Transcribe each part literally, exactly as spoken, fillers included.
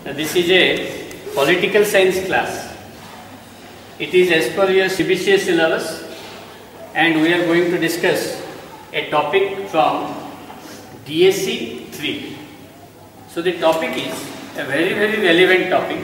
Uh, this is a political science class. It is as per your C B C S syllabus, and we are going to discuss a topic from D S C three. So the topic is a very very relevant topic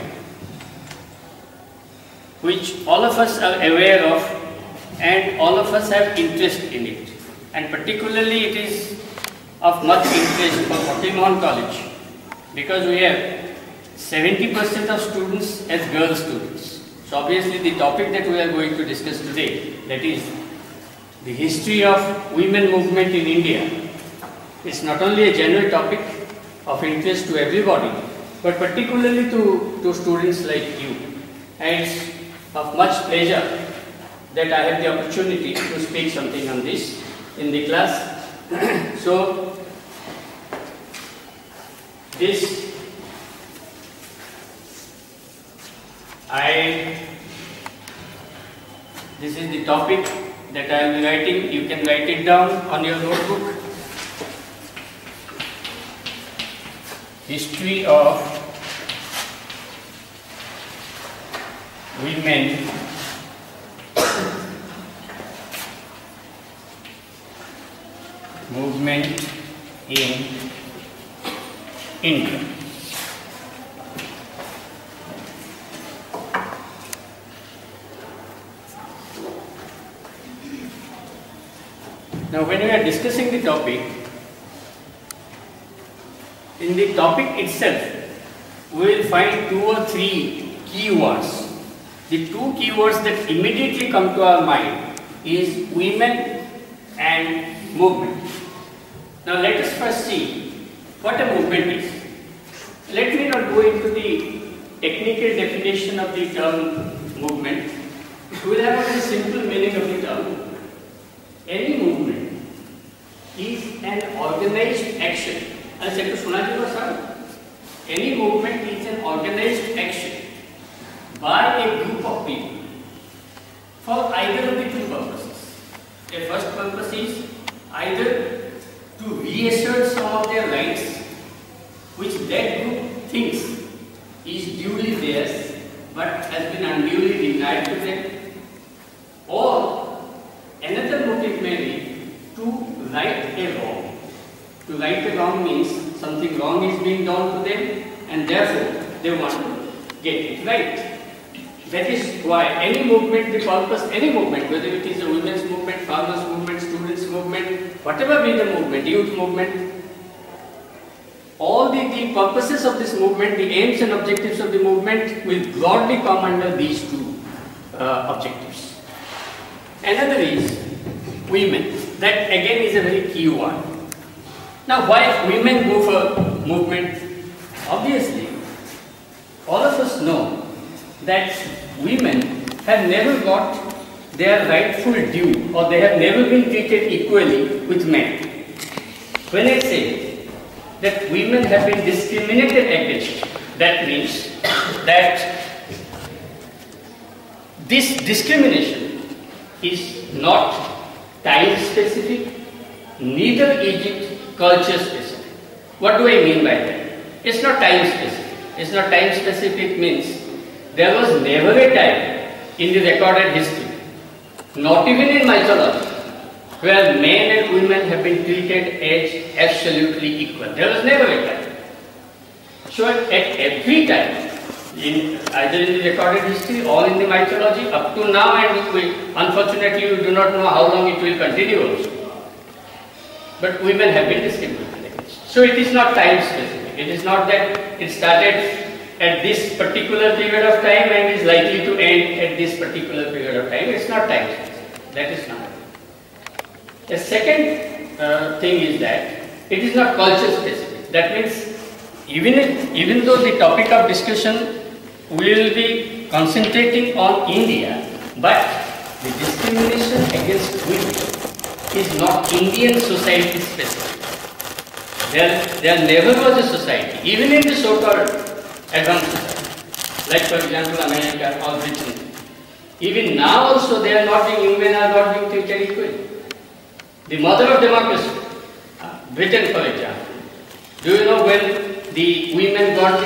which all of us are aware of and all of us have interest in it, and particularly it is of much interest for Fateh Mohan College because we have seventy percent of students as girl students. So obviously the topic that we are going to discuss today, that is the history of women movement in India, is not only a general topic of interest to everybody, but particularly to, to students like you. And it's of much pleasure that I have the opportunity to speak something on this in the class. So this I this is the topic that I will be writing. You can write it down on your notebook. History of women movement in India. Now, when we are discussing the topic, in the topic itself, we will find two or three keywords. The two keywords that immediately come to our mind is women and movement. Now, let us first see what a movement is. Let me not go into the technical definition of the term movement. We will have a very simple meaning of the term. Any movement is an organized action. I said to Sunaji Basar, any movement is an organized action by a group of people for either of the two purposes. The first purpose is either to reassert some of their rights which that group thinks is duly theirs but has been unduly denied to them, or another motive may be to right a wrong. To right a wrong means something wrong is being done to them and therefore they want to get it right. That is why any movement, the purpose, any movement, whether it is a women's movement, farmers movement, students movement, whatever be the movement, youth movement, all the, the purposes of this movement, the aims and objectives of the movement will broadly come under these two uh, objectives. Another is women. That again is a very key one. Now, why women go for movement? Obviously, all of us know that women have never got their rightful due, or they have never been treated equally with men. When I say that women have been discriminated against, that means that this discrimination is not time specific, neither is it culture specific. What do I mean by that? It's not time specific. It's not time specific means there was never a time in the recorded history, not even in mythology, where men and women have been treated as absolutely equal. There was never a time. So at every time, in either in the recorded history or in the mythology, up to now, and we, unfortunately we do not know how long it will continue also, but women have been discriminated against. So it is not time specific. It is not that it started at this particular period of time and is likely to end at this particular period of time. It's not time specific. That is not. The second uh, thing is that it is not culture specific. That means even if, even though the topic of discussion will be concentrating on India, but the discrimination against women is not Indian society specific. There, there never was a society, even in the so-called advanced society, like for example America or Britain. Even now also they are not being, women are not being treated equally. The mother of democracy, Britain for example. Do you know when the women got the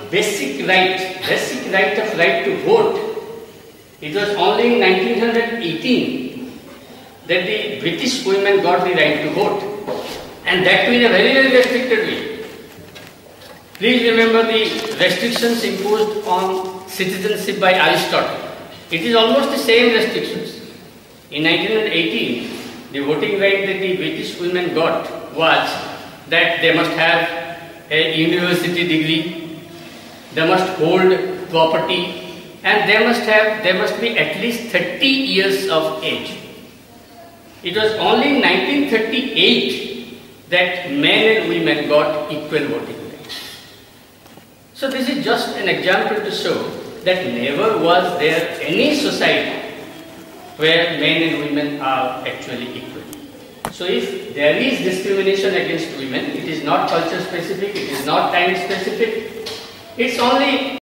basic right, basic right of right to vote. It was only in nineteen eighteen that the British women got the right to vote, and that too in a very, very restricted way. Please remember the restrictions imposed on citizenship by Aristotle. It is almost the same restrictions. In nineteen eighteen, the voting right that the British women got was that they must have a university degree, they must hold property, and they must have, they must be at least thirty years of age. It was only in nineteen thirty-eight that men and women got equal voting rights. So this is just an example to show that never was there any society where men and women are actually equal. So if there is discrimination against women, it is not culture specific, it is not time specific, it's only